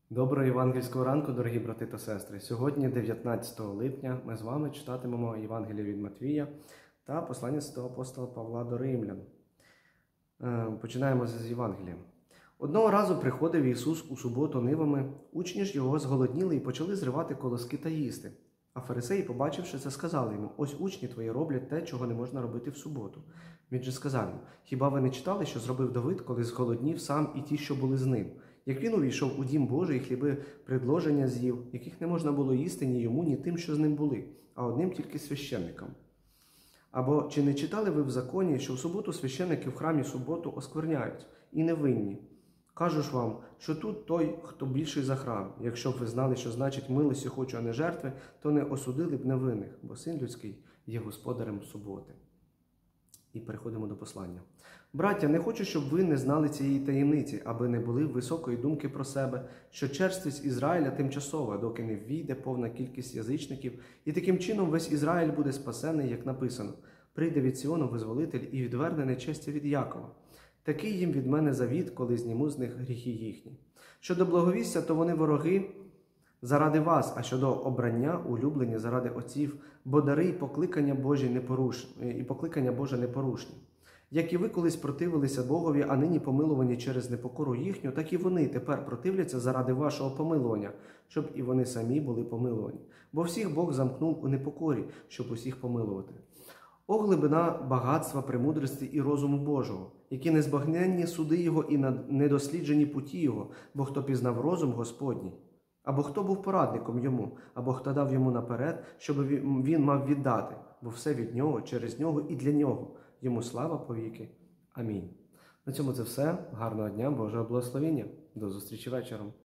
Доброго євангельського ранку, дорогі брати та сестри. Сьогодні, 19 липня, ми з вами читатимемо Євангелія від Матвія та послання святого апостола Павла до Римлян. Починаємо з Євангелія. Одного разу приходив Ісус у суботу нивами, учні ж його зголодніли і почали зривати колоски та їсти. А фарисеї, побачивши це, сказали йому: «Ось учні твої роблять те, чого не можна робити в суботу». Він же сказав їм: «Хіба ви не читали, що зробив Давид, коли зголоднів сам і ті, що були з ним? Як він увійшов у дім Божий, і хліби предложення з'їв, яких не можна було їсти ні йому, ні тим, що з ним були, а одним тільки священникам? Або чи не читали ви в законі, що в суботу священники в храмі суботу оскверняють і невинні? Кажу ж вам, що тут той, хто більший за храм. Якщо б ви знали, що значить милості хочу, а не жертви, то не осудили б невинних, бо Син людський є господарем суботи». І переходимо до послання. «Браття, не хочу, щоб ви не знали цієї таємниці, аби не були високої думки про себе, що черствість Ізраїля тимчасова, доки не ввійде повна кількість язичників, і таким чином весь Ізраїль буде спасений, як написано: «Прийде від Сіону визволитель і відверне нечестя від Якова. Такий їм від мене завіт, коли зніму з них гріхи їхні. Щодо благовістя, то вони вороги заради вас, а щодо обрання улюблені заради отців, бо дари і покликання Боже непорушні. Як і ви колись противилися Богові, а нині помилувані через непокору їхню, так і вони тепер противляться заради вашого помилування, щоб і вони самі були помилувані. Бо всіх Бог замкнув у непокорі, щоб усіх помилувати. О глибина багатства, премудрості і розуму Божого, які незбагненні суди Його і недосліджені путі Його, бо хто пізнав розум Господній? Або хто був порадником йому, або хто дав йому наперед, щоб він мав віддати, бо все від нього, через нього і для нього. Йому слава повіки. Амінь». На цьому це все. Гарного дня, Божого благословення. До зустрічі вечором.